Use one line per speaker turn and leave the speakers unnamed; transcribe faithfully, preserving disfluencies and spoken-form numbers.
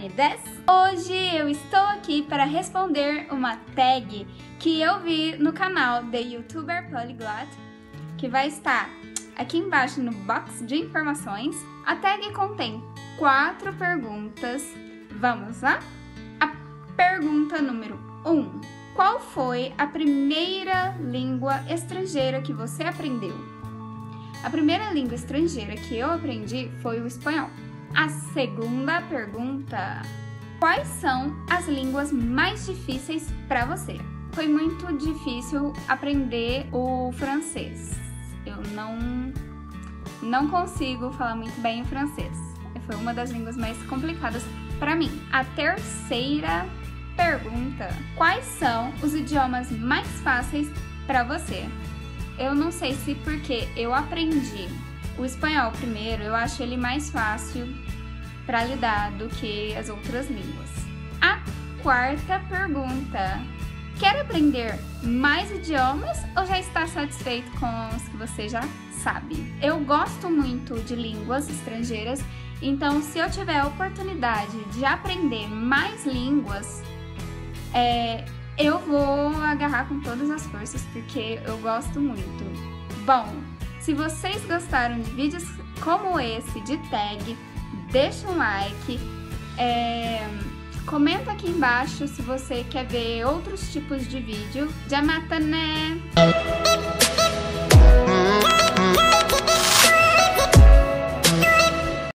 me desu. Hoje eu estou aqui para responder uma tag que eu vi no canal The YouTuber Polyglot, que vai estar aqui embaixo no box de informações. A tag contém quatro perguntas. Vamos lá? A pergunta número um. Qual foi a primeira língua estrangeira que você aprendeu? A primeira língua estrangeira que eu aprendi foi o espanhol. A segunda pergunta. Quais são as línguas mais difíceis para você? Foi muito difícil aprender o francês. Eu não, não consigo falar muito bem o francês. Foi uma das línguas mais complicadas para mim. A terceira pergunta. Quais são os idiomas mais fáceis para você? Eu não sei se porque eu aprendi o espanhol primeiro, eu acho ele mais fácil para lidar do que as outras línguas. A quarta pergunta. Quer aprender mais idiomas ou já está satisfeito com os que você já sabe? Eu gosto muito de línguas estrangeiras, então se eu tiver a oportunidade de aprender mais línguas, é, eu vou agarrar com todas as forças, porque eu gosto muito. Bom, se vocês gostaram de vídeos como esse de tag, deixa um like, é, comenta aqui embaixo se você quer ver outros tipos de vídeo. Já mata, né?